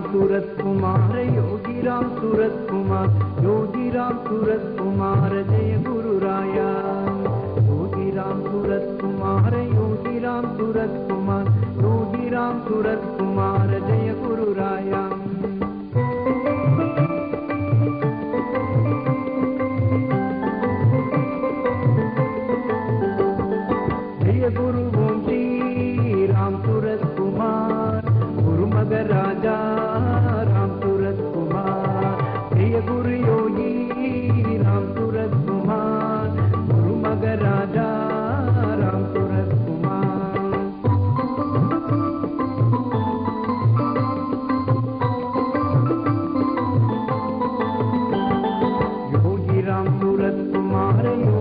सूरत कुमार योगी राम सूरत कुमार जय गुरु राया योगी राम सूरत कुमार जय गुरु राया जय गुरु ओम श्री राम सूरत कुमार गुरु मगर राजा राम सूरत कुमार जय गुरु योगी राम सूरत कुमार गुरु मगर राजा राम सूरत कुमार योगी राम सूरत कुमार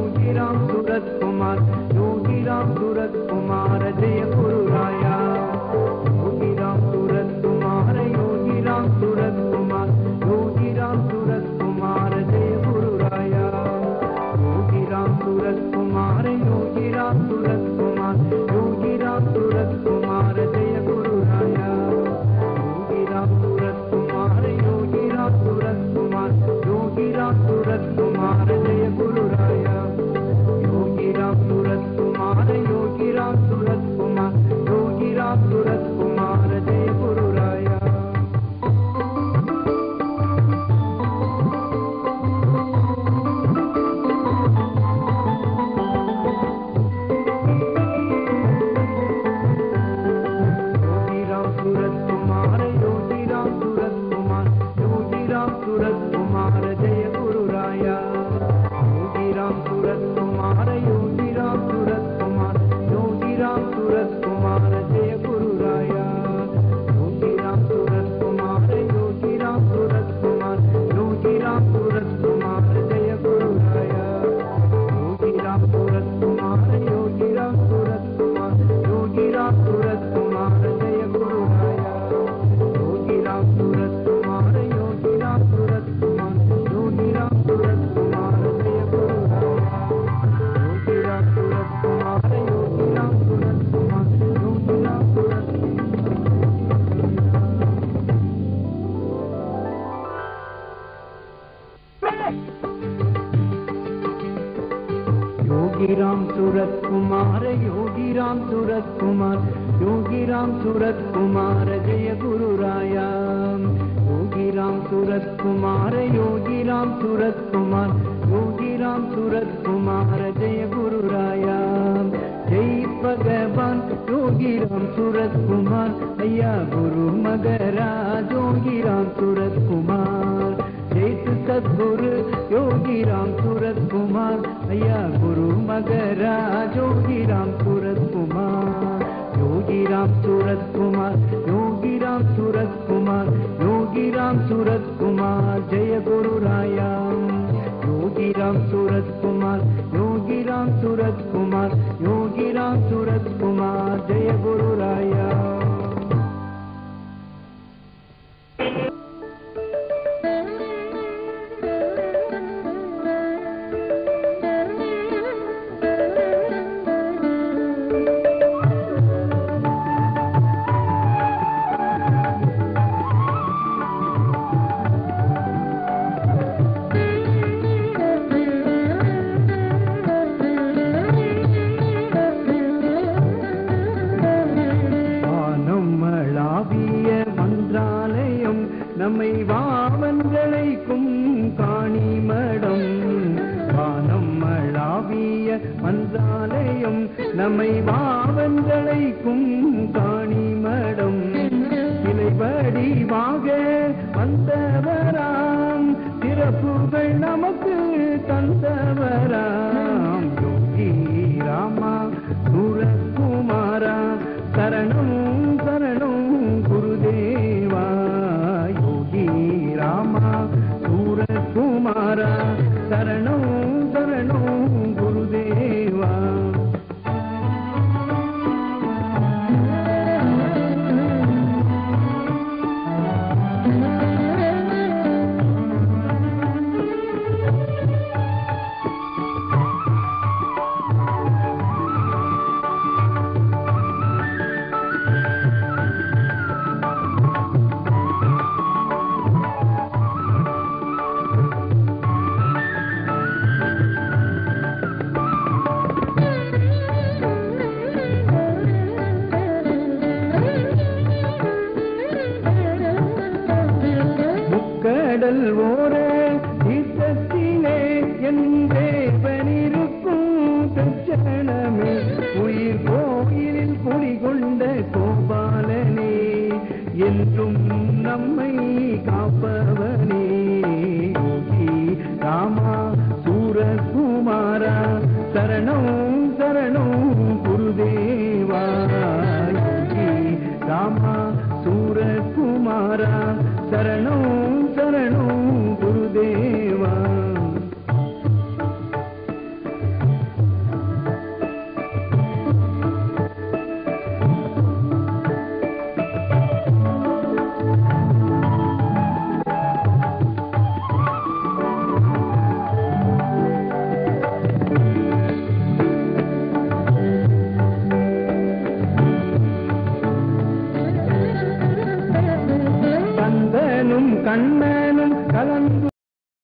जय गुरु राया योगी राम सूरत कुमार जय गुरु राया योगी राम सूरत कुमार जय गुरु राया योगी राम सूरत कुमार जय गुरु राया योगी राम सूरत कुमार जय गुरु राया योगी राम सूरत कुमार जय गुरु राया योगी राम सूरत कुमार जय गुरु राया जय भगवान योगी राम सूरत कुमार अय्या गुरु मगराज योगी राम सूरत कुमार जय सद्गुरु योगी राम सूरत कुमार अय्या गुरु मगराज योगी राम सूरत कुमार योगी राम सूरत कुमार जय गुरु राया योगी राम सूरत कुमार जय गुरु राया நம்மை வாவன்களைக்கும் காணி மடம் வானம் மளாவிய மன்றாலயம் நம்மை வாவன்களைக்கும் காணி மடம் இலை வடிவாக வந்தவராம் சிறப்புகள் நமக்கு தந்தவராம் யோகி ராமா சூரகுமாரா சரணம் சரணம் குருதேவா ராமா சூரகுமாரா சரணம் சரணம் குருதேவா கண்ணனும் கலந்து